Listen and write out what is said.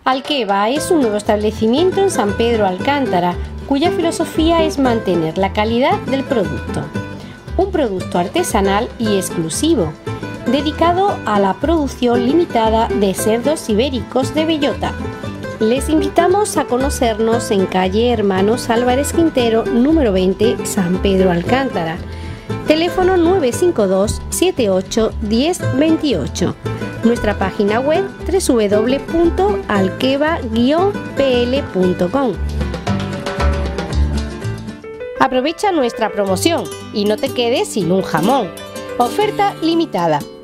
Alqueva es un nuevo establecimiento en San Pedro Alcántara, cuya filosofía es mantener la calidad del producto. Un producto artesanal y exclusivo, dedicado a la producción limitada de cerdos ibéricos de bellota. Les invitamos a conocernos en calle Hermanos Álvarez Quintero, número 20, San Pedro Alcántara. Teléfono 952 78 10 28. Nuestra página web www.alqueva-pl.com. Aprovecha nuestra promoción y no te quedes sin un jamón. Oferta limitada.